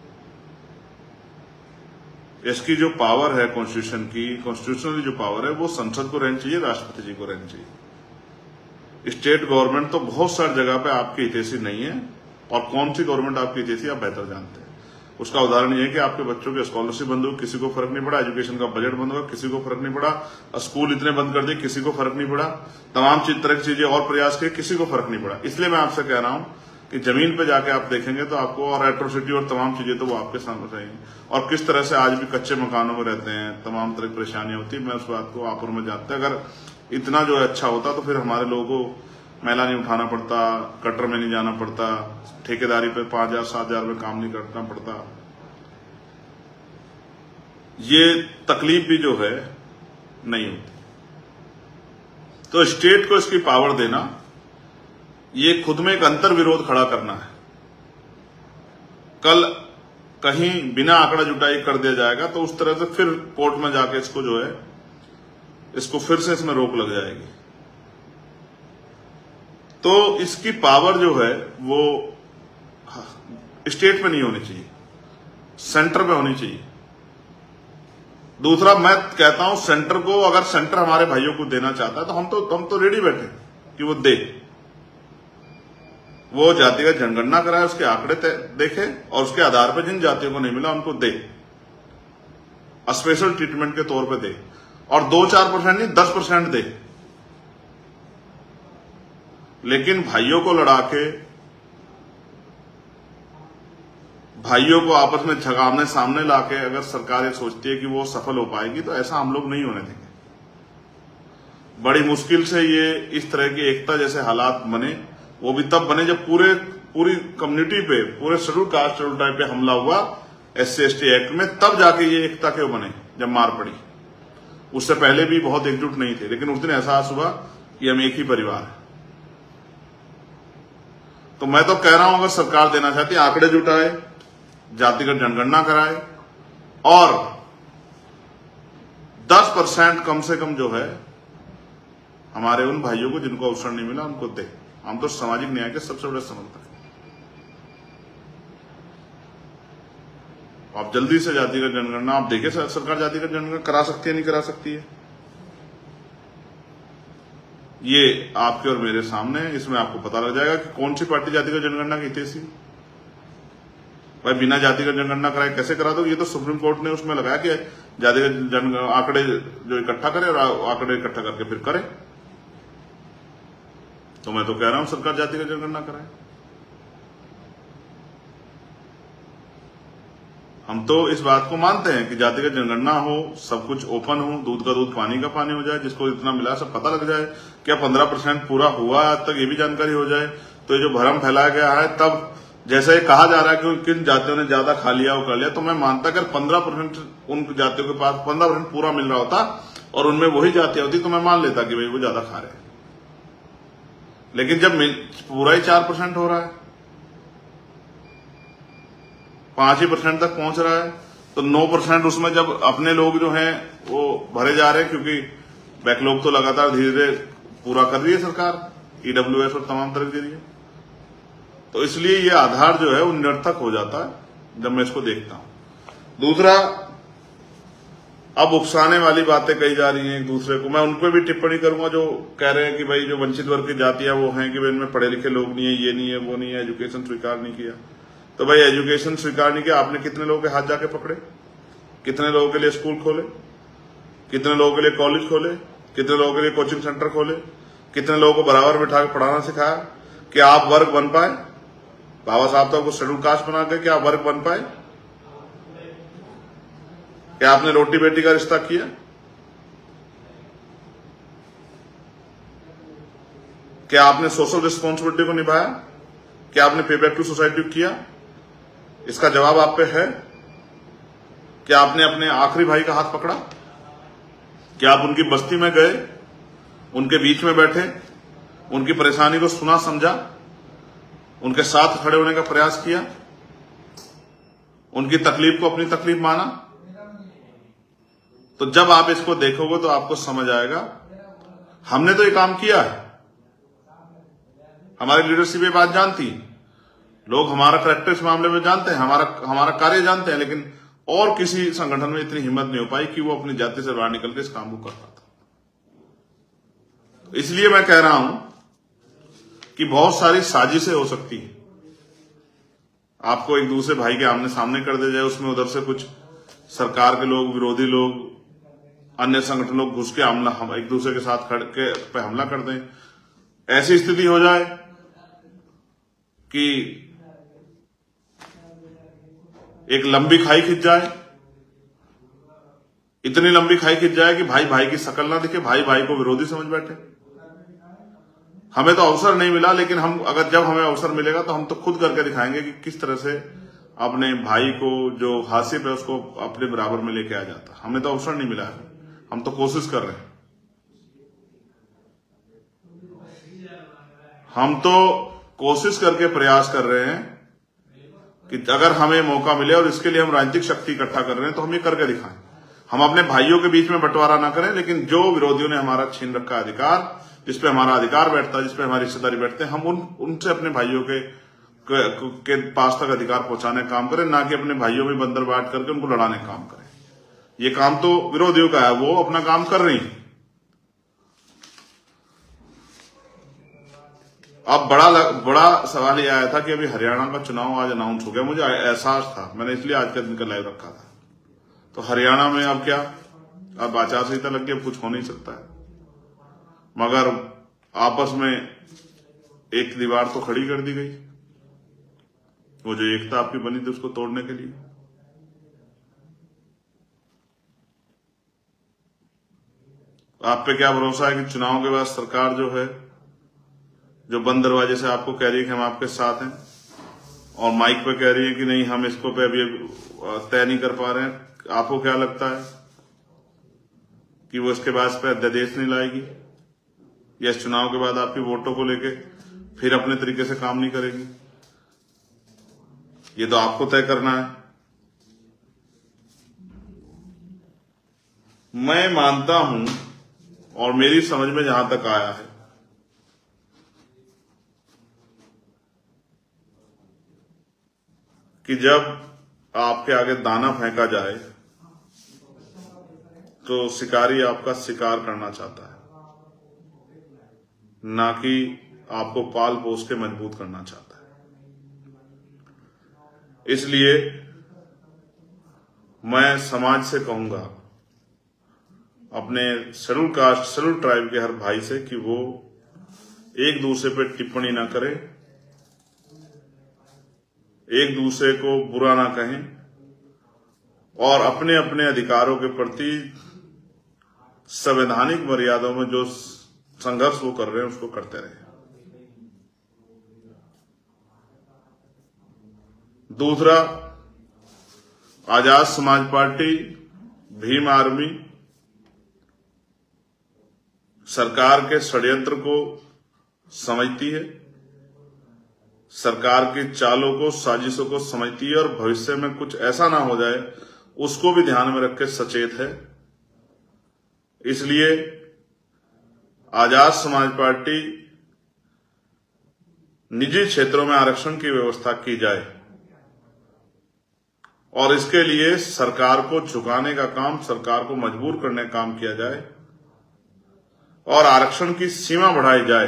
इसकी जो पावर है कॉन्स्टिट्यूशन की, कॉन्स्टिट्यूशनली जो पावर है वो संसद को रहनी चाहिए, राष्ट्रपति जी को रहनी चाहिए। स्टेट गवर्नमेंट तो बहुत सारी जगह पे आपकी हितैषी नहीं है, और कौन सी गवर्नमेंट आपकी हितैषी आप बेहतर जानते हैं। उसका उदाहरण ये है कि आपके बच्चों की स्कॉलरशिप बंद हुई, किसी को फर्क नहीं पड़ा, एजुकेशन का बजट बंद हुआ, किसी को फर्क नहीं पड़ा, स्कूल इतने बंद कर दिए, किसी को फर्क नहीं पड़ा, तमाम तरह की चीजें और प्रयास किए, किसी को फर्क नहीं पड़ा। इसलिए मैं आपसे कह रहा हूं कि जमीन पे जाके आप देखेंगे तो आपको और एट्रोसिटी और तमाम चीजें तो वो आपके सामने रहेंगी, और किस तरह से आज भी कच्चे मकानों में रहते हैं, तमाम तरह की परेशानियां होती है। मैं उस बात को आप और मैं जानते हैं। अगर इतना जो है अच्छा होता तो फिर हमारे लोगों को मैला नहीं उठाना पड़ता, कटर में नहीं जाना पड़ता, ठेकेदारी पे पांच हजार सात हजार में काम नहीं करना पड़ता। ये तकलीफ भी जो है नहीं होती। तो स्टेट को इसकी पावर देना, ये खुद में एक अंतर विरोध खड़ा करना है। कल कहीं बिना आंकड़ा जुटाई कर दिया जाएगा तो उस तरह से फिर कोर्ट में जाके इसको जो है इसको फिर से इसमें रोक लग जाएगी। तो इसकी पावर जो है वो स्टेट में नहीं होनी चाहिए, सेंटर में होनी चाहिए। दूसरा, मैं कहता हूं सेंटर को, अगर सेंटर हमारे भाइयों को देना चाहता है तो हम तो हम तो रेडी बैठे कि वो दे, वो जातिगत जनगणना कराए, उसके आंकड़े देखे और उसके आधार पर जिन जातियों को नहीं मिला उनको दे, स्पेशल ट्रीटमेंट के तौर पे दे, और दो चार परसेंट नहीं दस परसेंट दे। लेकिन भाइयों को लड़ा के, भाइयों को आपस में झगामने सामने लाके अगर सरकार ये सोचती है कि वो सफल हो पाएगी तो ऐसा हम लोग नहीं होने देंगे। बड़ी मुश्किल से ये इस तरह की एकता जैसे हालात बने, वो भी तब बने जब पूरे पूरी कम्युनिटी पे, पूरे शेड्यूल कास्ट शेड्यूल टाइप पे हमला हुआ S C S T act में, तब जाके ये एकता क्यों बने जब मार पड़ी। उससे पहले भी बहुत एकजुट नहीं थे, लेकिन उस दिन एहसास हुआ कि हम एक ही परिवार है। तो मैं तो कह रहा हूं अगर सरकार देना चाहती है आंकड़े जुटाए, जातिगत जनगणना कराए, और दस परसेंट कम से कम जो है हमारे उन भाइयों को जिनको अवसर नहीं मिला उनको दे। हम तो सामाजिक न्याय के सबसे बड़े समर्थक हैं। आप जल्दी से जातिगत जनगणना, आप देखिए सरकार जातिगत जनगणना करा सकती है नहीं करा सकती है। ये आपके और मेरे सामने है। इसमें आपको पता लग जाएगा कि कौन सी पार्टी जातिगत जनगणना की हितैषी। भाई बिना जातिगत जनगणना कराए कैसे करा दो? ये तो सुप्रीम कोर्ट ने उसमें लगाया कि जातिगत जन आंकड़े जो इकट्ठा करे और आंकड़े इकट्ठा करके फिर करे। तो मैं तो कह रहा हूं सरकार जातिगत जनगणना कराए। हम तो इस बात को मानते हैं कि जातिगत जनगणना हो, सब कुछ ओपन हो, दूध का दूध पानी का पानी हो जाए, जिसको इतना मिला सब पता लग जाए। क्या पंद्रह परसेंट पूरा हुआ आज तक ये भी जानकारी हो जाए। तो ये जो भ्रम फैलाया गया है, तब जैसे कहा जा रहा है कि किन जातियों ने ज्यादा खा लिया वो कर लिया, तो मैं मानता अगर पंद्रह परसेंट उन जातियों के पास पंद्रह परसेंट पूरा मिल रहा होता और उनमें वही जातियां होती तो मैं मान लेता कि भाई वो ज्यादा खा रहे। लेकिन जब पूरा ही चार परसेंट हो रहा है, पांच ही परसेंट तक पहुंच रहा है, तो नौ परसेंट उसमें जब अपने लोग जो हैं वो भरे जा रहे हैं, क्योंकि बैकलॉग तो लगातार धीरे धीरे पूरा कर रही है सरकार ईडब्ल्यूएस और तमाम तरह के जरिए। तो इसलिए ये आधार जो है वो निरर्थक हो जाता है जब मैं इसको देखता हूं। दूसरा, अब उकसाने वाली बातें कही जा रही हैं एक दूसरे को। मैं उन पर भी टिप्पणी करूंगा जो कह रहे हैं कि भाई जो वंचित वर्ग की जातियां वो हैं कि भाई इनमें पढ़े लिखे लोग नहीं है, ये नहीं है, वो नहीं है, एजुकेशन स्वीकार नहीं किया। तो भाई एजुकेशन स्वीकार नहीं किया, आपने कितने लोगों के हाथ जाके पकड़े? कितने लोगों के लिए स्कूल खोले? कितने लोगों के लिए कॉलेज खोले? कितने लोगों के लिए कोचिंग सेंटर खोले? कितने लोगों को बराबर बिठा के पढ़ाना सिखाया कि आप वर्ग बन पाए? बाबा साहब तो आपको शेड्यूल कास्ट बना के क्या आप वर्ग बन पाए? क्या आपने रोटी बेटी का रिश्ता किया? क्या आपने सोशल रिस्पॉन्सिबिलिटी को निभाया? क्या आपने पे बैक टू सोसाइटी किया? इसका जवाब आप पे है। क्या आपने अपने आखिरी भाई का हाथ पकड़ा? क्या आप उनकी बस्ती में गए, उनके बीच में बैठे, उनकी परेशानी को सुना, समझा, उनके साथ खड़े होने का प्रयास किया, उनकी तकलीफ को अपनी तकलीफ माना? तो जब आप इसको देखोगे तो आपको समझ आएगा हमने तो ये काम किया है। हमारी लीडरशिप ये बात जानती, लोग हमारा करैक्टर इस मामले में जानते हैं, हमारा हमारा कार्य जानते हैं, लेकिन और किसी संगठन में इतनी हिम्मत नहीं हो पाई कि वो अपनी जाति से बाहर निकल के इस काम को कर पाता। तो इसलिए मैं कह रहा हूं कि बहुत सारी साजिशें हो सकती हैं। आपको एक दूसरे भाई के आमने सामने कर दे जाए, उसमें उधर से कुछ सरकार के लोग, विरोधी लोग, अन्य संगठन लोग घुस के हमला हम एक दूसरे के साथ खड़ के पे हमला कर दें। ऐसी स्थिति हो जाए कि एक लंबी खाई खिंच जाए, इतनी लंबी खाई खिंच जाए कि भाई भाई की शक्ल ना दिखे, भाई भाई को विरोधी समझ बैठे। हमें तो अवसर नहीं मिला, लेकिन हम अगर जब हमें अवसर मिलेगा तो हम तो खुद करके दिखाएंगे कि किस तरह से अपने भाई को जो हाशिए पे उसको अपने बराबर में लेके आ जाता। हमें तो अवसर नहीं मिला है, हम तो कोशिश कर रहे हैं। हम तो कोशिश करके प्रयास कर रहे हैं कि अगर हमें मौका मिले और इसके लिए हम राजनीतिक शक्ति इकट्ठा कर रहे हैं तो हम ये करके दिखाएं। हम अपने भाइयों के बीच में बंटवारा ना करें, लेकिन जो विरोधियों ने हमारा छीन रखा अधिकार, जिसपे हमारा अधिकार बैठता है, जिसपे हमारी रिश्तेदारी बैठते हैं, हम उन उनसे अपने भाइयों के के पास तक अधिकार पहुंचाने का काम करें, ना कि अपने भाइयों में बंदर बांट करके उनको लड़ाने का काम करें। ये काम तो विरोधियों का है, वो अपना काम कर रही है। अब बड़ा बड़ा सवाल ये आया था कि अभी हरियाणा का चुनाव आज अनाउंस हो गया। मुझे एहसास था, मैंने इसलिए आज का दिन का लाइव रखा था। तो हरियाणा में अब क्या, अब आचार संहिता लग गई, अब कुछ हो नहीं सकता है, मगर आपस में एक दीवार तो खड़ी कर दी गई। वो जो एकता आपकी बनी थी उसको तोड़ने के लिए। आप पे क्या भरोसा है कि चुनाव के बाद सरकार जो है, जो बंद दरवाजे से आपको कह रही है कि हम आपके साथ हैं, और माइक पे कह रही है कि नहीं हम इसको पे अभी तय नहीं कर पा रहे हैं, आपको क्या लगता है कि वो इसके बाद पे अध्यादेश नहीं लाएगी, या इस चुनाव के बाद आपकी वोटों को लेके फिर अपने तरीके से काम नहीं करेगी? ये तो आपको तय करना है। मैं मानता हूं, और मेरी समझ में जहां तक आया है, कि जब आपके आगे दाना फेंका जाए तो शिकारी आपका शिकार करना चाहता है। ना कि आपको पाल पोस के मजबूत करना चाहता है। इसलिए मैं समाज से कहूंगा, अपने शेड्यूल कास्ट शेड्यूल ट्राइब के हर भाई से, कि वो एक दूसरे पे टिप्पणी ना करें, एक दूसरे को बुरा ना कहें और अपने अपने अधिकारों के प्रति संवैधानिक मर्यादाओं में जो संघर्ष वो कर रहे हैं उसको करते रहे। दूसरा, आजाद समाज पार्टी, भीम आर्मी सरकार के षड्यंत्र को समझती है, सरकार की चालों को, साजिशों को समझती है और भविष्य में कुछ ऐसा ना हो जाए उसको भी ध्यान में रख के सचेत है। इसलिए आजाद समाज पार्टी निजी क्षेत्रों में आरक्षण की व्यवस्था की जाए और इसके लिए सरकार को झुकाने का काम, सरकार को मजबूर करने का काम किया जाए और आरक्षण की सीमा बढ़ाई जाए।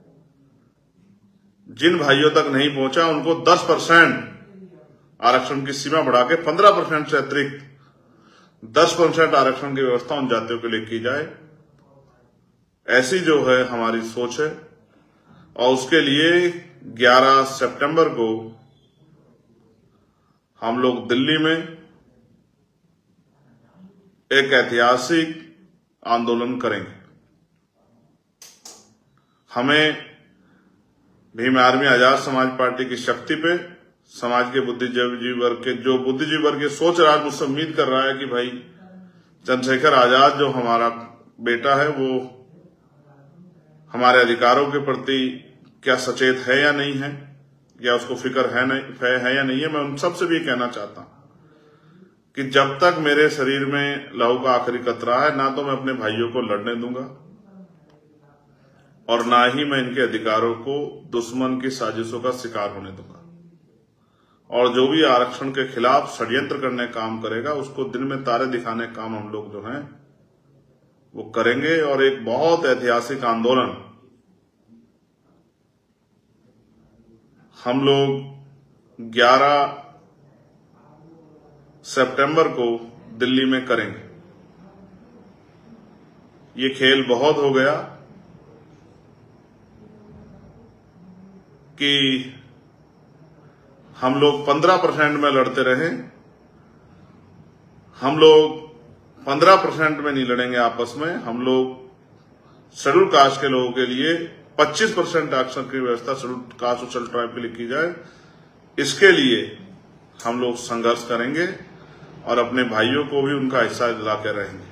जिन भाइयों तक नहीं पहुंचा उनको दस परसेंट आरक्षण की सीमा बढ़ा के पंद्रह परसेंट से अतिरिक्त दस परसेंट आरक्षण की व्यवस्था उन जातियों के लिए की जाए। ऐसी जो है हमारी सोच है और उसके लिए ग्यारह सितंबर को हम लोग दिल्ली में एक ऐतिहासिक आंदोलन करेंगे। हमें भीम आर्मी आजाद समाज पार्टी की शक्ति पे समाज के बुद्धिजीवी वर्ग के जो बुद्धिजीवी वर्ग के सोच रहा है, मुझसे उम्मीद कर रहा है कि भाई चंद्रशेखर आजाद जो हमारा बेटा है वो हमारे अधिकारों के प्रति क्या सचेत है या नहीं है, या उसको फिक्र है नहीं है या नहीं है। मैं उन सबसे भी कहना चाहता हूं कि जब तक मेरे शरीर में लहू का आखिरी कतरा है, ना तो मैं अपने भाइयों को लड़ने दूंगा और ना ही मैं इनके अधिकारों को दुश्मन की साजिशों का शिकार होने दूंगा। और जो भी आरक्षण के खिलाफ षड्यंत्र करने काम करेगा उसको दिन में तारे दिखाने काम हम लोग जो हैं वो करेंगे और एक बहुत ऐतिहासिक आंदोलन हम लोग ग्यारह सितंबर को दिल्ली में करेंगे। ये खेल बहुत हो गया कि हम लोग पंद्रह परसेंट में लड़ते रहे। हम लोग पंद्रह परसेंट में नहीं लड़ेंगे आपस में, हम लोग शेड्यूल कास्ट के लोगों के लिए पच्चीस परसेंट आरक्षण की व्यवस्था शेड्यूल कास्ट और शेड्यूल ट्राइब के लिए की जाए। इसके लिए हम लोग संघर्ष करेंगे और अपने भाइयों को भी उनका हिस्सा दिलाते रहेंगे।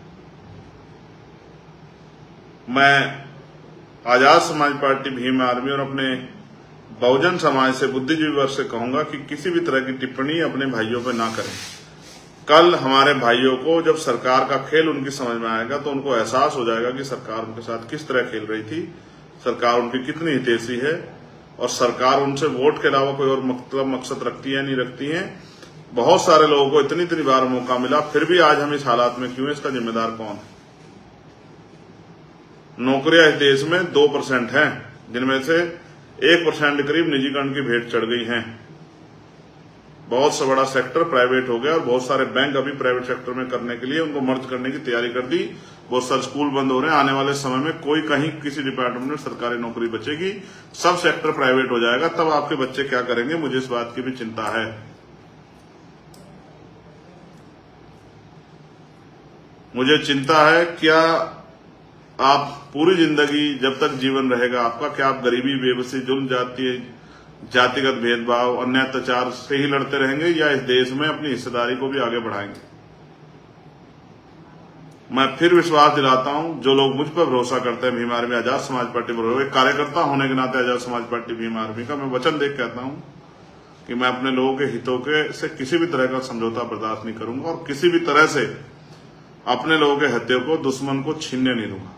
मैं आजाद समाज पार्टी, भीम आर्मी और अपने बहुजन समाज से, बुद्धिजीवी वर्ग से कहूंगा कि किसी भी तरह की टिप्पणी अपने भाइयों पर ना करें। कल हमारे भाइयों को जब सरकार का खेल उनकी समझ में आएगा तो उनको एहसास हो जाएगा कि सरकार उनके साथ किस तरह खेल रही थी, सरकार उनकी कितनी हितैषी है और सरकार उनसे वोट के अलावा कोई और मतलब मकसद रखती है नहीं रखती है। बहुत सारे लोगों को इतनी इतनी बार मौका मिला, फिर भी आज हम इस हालात में क्यों, इसका जिम्मेदार कौन है? नौकरियां इस देश में दो परसेंट हैं, जिनमें से एक परसेंट करीब निजीकरण की भेंट चढ़ गई हैं। बहुत सा बड़ा सेक्टर प्राइवेट हो गया और बहुत सारे बैंक अभी प्राइवेट सेक्टर में करने के लिए उनको मर्ज करने की तैयारी कर दी। बहुत सारे स्कूल बंद हो रहे हैं। आने वाले समय में कोई कहीं किसी डिपार्टमेंट में सरकारी नौकरी बचेगी, सब सेक्टर प्राइवेट हो जाएगा। तब आपके बच्चे क्या करेंगे, मुझे इस बात की भी चिंता है। मुझे चिंता है, क्या आप पूरी जिंदगी जब तक जीवन रहेगा आपका, क्या आप गरीबी, बेबसी, जुल्म, जाति जातिगत भेदभाव, अन्याय, अत्याचार से ही लड़ते रहेंगे या इस देश में अपनी हिस्सेदारी को भी आगे बढ़ाएंगे? मैं फिर विश्वास दिलाता हूं, जो लोग मुझ पर भरोसा करते हैं, भीम आर्मी आजाद समाज पार्टी पर, एक कार्यकर्ता होने के नाते आजाद समाज पार्टी भीम आर्मी का मैं वचन देख कहता हूं कि मैं अपने लोगों के हितों के से किसी भी तरह का समझौता बर्दाश्त नहीं करूंगा और किसी भी तरह से अपने लोगों के हितों को दुश्मन को छीनने नहीं दूंगा।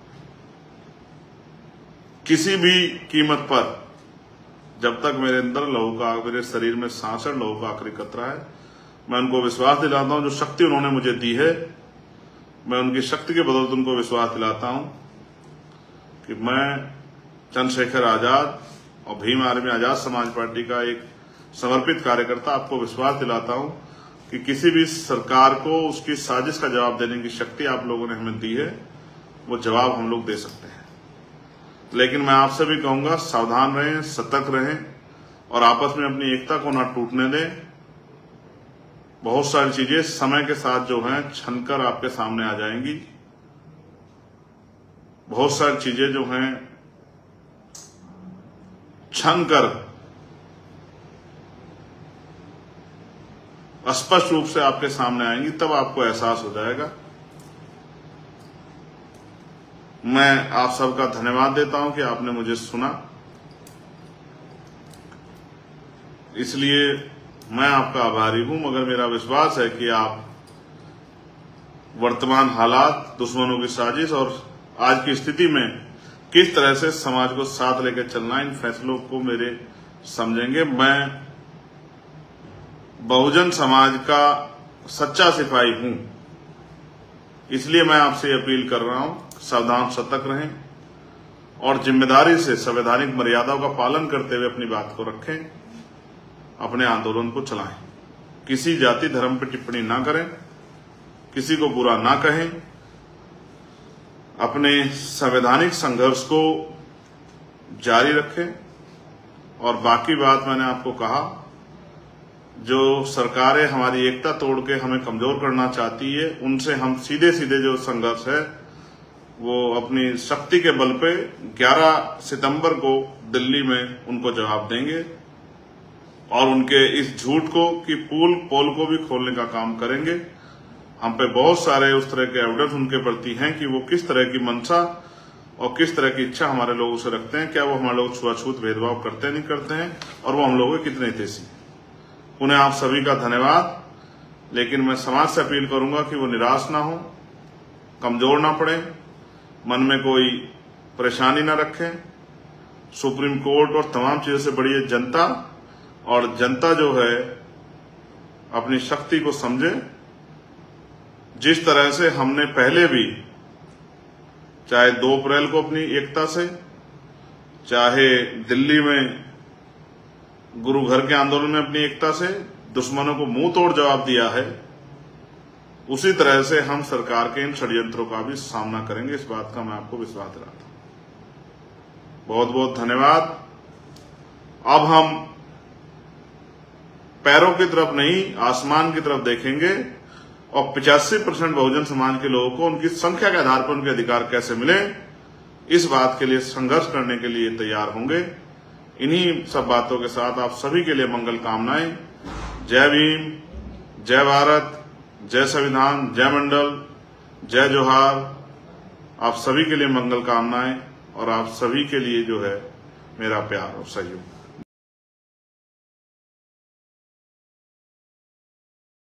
किसी भी कीमत पर, जब तक मेरे अंदर लहू का, मेरे शरीर में सांस है, लहू का आखिरी कतरा है, मैं उनको विश्वास दिलाता हूं, जो शक्ति उन्होंने मुझे दी है, मैं उनकी शक्ति के बदौलत उनको विश्वास दिलाता हूं कि मैं चंद्रशेखर आजाद और भीम आर्मी आजाद समाज पार्टी का एक समर्पित कार्यकर्ता आपको विश्वास दिलाता हूं कि किसी भी सरकार को उसकी साजिश का जवाब देने की शक्ति आप लोगों ने हमें दी है, वो जवाब हम लोग दे सकते हैं। लेकिन मैं आपसे भी कहूंगा, सावधान रहें, सतर्क रहें और आपस में अपनी एकता को ना टूटने दें। बहुत सारी चीजें समय के साथ जो हैं छनकर आपके सामने आ जाएंगी। बहुत सारी चीजें जो हैं छनकर स्पष्ट रूप से आपके सामने आएंगी, तब आपको एहसास हो जाएगा। मैं आप सबका धन्यवाद देता हूं कि आपने मुझे सुना। इसलिए मैं आपका आभारी हूं, मगर मेरा विश्वास है कि आप वर्तमान हालात, दुश्मनों की साजिश और आज की स्थिति में किस तरह से समाज को साथ लेकर चलना, इन फैसलों को मेरे समझेंगे। मैं बहुजन समाज का सच्चा सिपाही हूं, इसलिए मैं आपसे अपील कर रहा हूं, सावधान सतर्क रहें और जिम्मेदारी से संवैधानिक मर्यादाओं का पालन करते हुए अपनी बात को रखें, अपने आंदोलन को चलाएं। किसी जाति धर्म पर टिप्पणी ना करें, किसी को बुरा ना कहें, अपने संवैधानिक संघर्ष को जारी रखें। और बाकी बात मैंने आपको कहा, जो सरकारें हमारी एकता तोड़ के हमें कमजोर करना चाहती है, उनसे हम सीधे सीधे जो संघर्ष है वो अपनी शक्ति के बल पे ग्यारह सितंबर को दिल्ली में उनको जवाब देंगे और उनके इस झूठ को कि पुल पोल को भी खोलने का काम करेंगे। हम पे बहुत सारे उस तरह के एविडेंस उनके प्रति हैं कि वो किस तरह की मंशा और किस तरह की इच्छा हमारे लोगों से रखते हैं, क्या वो हमारे लोग छुआछूत भेदभाव करते नहीं करते हैं, और वो हम लोगों के कितने हितैषी। उन्हें आप सभी का धन्यवाद। लेकिन मैं समाज से अपील करूंगा कि वो निराश ना हो, कमजोर ना पड़े, मन में कोई परेशानी ना रखें। सुप्रीम कोर्ट और तमाम चीजों से बड़ी है जनता, और जनता जो है अपनी शक्ति को समझे। जिस तरह से हमने पहले भी, चाहे दो अप्रैल को अपनी एकता से, चाहे दिल्ली में गुरु घर के आंदोलन में अपनी एकता से दुश्मनों को मुंह तोड़ जवाब दिया है, उसी तरह से हम सरकार के इन षड्यंत्रों का भी सामना करेंगे। इस बात का मैं आपको विश्वास दिलाता हूं। बहुत बहुत धन्यवाद। अब हम पैरों की तरफ नहीं, आसमान की तरफ देखेंगे और पिचासी परसेंट बहुजन समाज के लोगों को उनकी संख्या के आधार पर उनके अधिकार कैसे मिले, इस बात के लिए संघर्ष करने के लिए तैयार होंगे। इन्हीं सब बातों के साथ आप सभी के लिए मंगल कामनाएं। जय भीम, जय भारत, जय संविधान, जय मंडल, जय जोहार। आप सभी के लिए मंगल कामनाएं और आप सभी के लिए जो है मेरा प्यार और सहयोग।